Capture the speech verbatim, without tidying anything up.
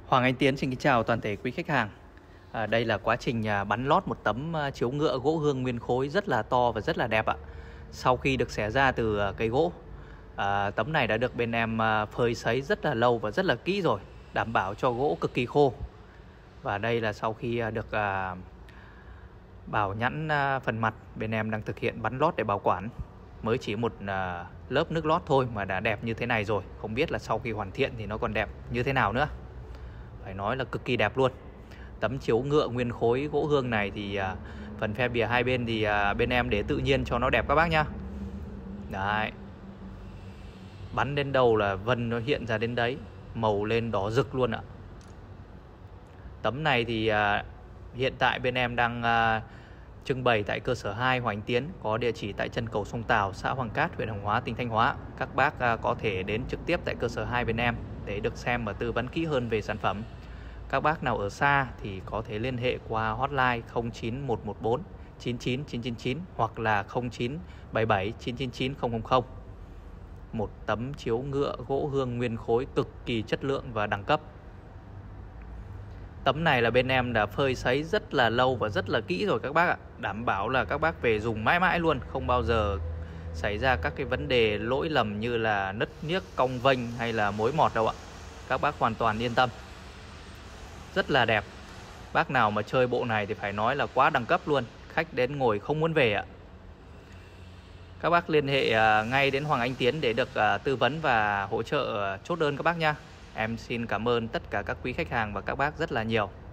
Hoàng Anh Tiến xin kính chào toàn thể quý khách hàng. À, đây là quá trình à, bắn lót một tấm à, chiếu ngựa gỗ hương nguyên khối rất là to và rất là đẹp ạ. Sau khi được xẻ ra từ à, cây gỗ, à, tấm này đã được bên em à, phơi sấy rất là lâu và rất là kỹ rồi, đảm bảo cho gỗ cực kỳ khô. Và đây là sau khi à, được à, bảo nhẵn à, phần mặt, bên em đang thực hiện bắn lót để bảo quản. Mới chỉ một à, lớp nước lót thôi mà đã đẹp như thế này rồi. Không biết là sau khi hoàn thiện thì nó còn đẹp như thế nào nữa. Phải nói là cực kỳ đẹp luôn. Tấm chiếu ngựa nguyên khối gỗ hương này thì à, phần phe bìa hai bên thì à, bên em để tự nhiên cho nó đẹp các bác nhá. Đấy, bắn đến đầu là vân nó hiện ra đến đấy, màu lên đỏ rực luôn ạ. Tấm này thì à, hiện tại bên em đang à, trưng bày tại cơ sở hai Hoàng Anh Tiến, có địa chỉ tại chân cầu sông Tào, xã Hoàng Cát, huyện Hoàng Hóa, tỉnh Thanh Hóa. Các bác à, có thể đến trực tiếp tại cơ sở hai bên em để được xem và tư vấn kỹ hơn về sản phẩm. Các bác nào ở xa thì có thể liên hệ qua hotline không chín một một bốn chín chín chín chín chín hoặc là không chín bảy bảy chín chín chín không không không. Một tấm chiếu ngựa gỗ hương nguyên khối cực kỳ chất lượng và đẳng cấp. Tấm này là bên em đã phơi sấy rất là lâu và rất là kỹ rồi các bác ạ. Đảm bảo là các bác về dùng mãi mãi luôn, không bao giờ xảy ra các cái vấn đề lỗi lầm như là nứt niếc, cong vênh hay là mối mọt đâu ạ. Các bác hoàn toàn yên tâm. Rất là đẹp. Bác nào mà chơi bộ này thì phải nói là quá đẳng cấp luôn. Khách đến ngồi không muốn về ạ. Các bác liên hệ ngay đến Hoàng Anh Tiến để được tư vấn và hỗ trợ chốt đơn các bác nha. Em xin cảm ơn tất cả các quý khách hàng và các bác rất là nhiều.